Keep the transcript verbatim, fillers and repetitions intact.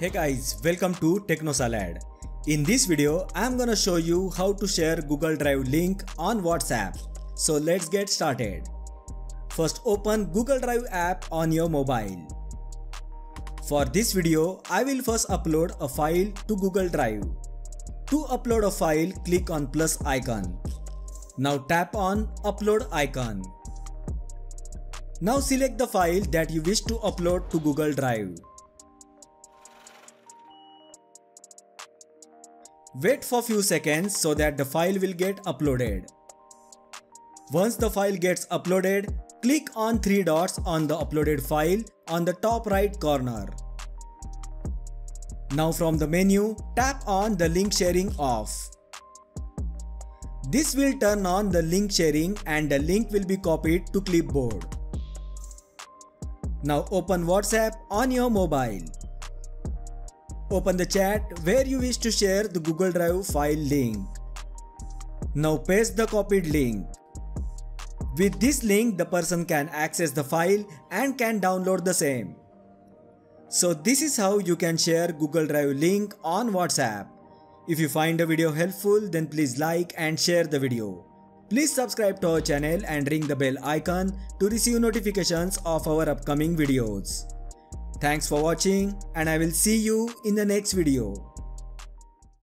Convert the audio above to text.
Hey guys, welcome to TechnoSalad. In this video, I'm gonna show you how to share Google Drive link on WhatsApp. So let's get started. First, open Google Drive app on your mobile. For this video, I will first upload a file to Google Drive. To upload a file, click on plus icon. Now tap on upload icon. Now select the file that you wish to upload to Google Drive. Wait for few seconds so that the file will get uploaded. Once the file gets uploaded, click on three dots on the uploaded file on the top right corner. Now from the menu, tap on the link sharing off. This will turn on the link sharing and the link will be copied to clipboard. Now open WhatsApp on your mobile. Open the chat where you wish to share the Google Drive file link. Now paste the copied link. With this link, the person can access the file and can download the same. So this is how you can share Google Drive link on WhatsApp. If you find the video helpful, then please like and share the video. Please subscribe to our channel and ring the bell icon to receive notifications of our upcoming videos. Thanks for watching and I will see you in the next video.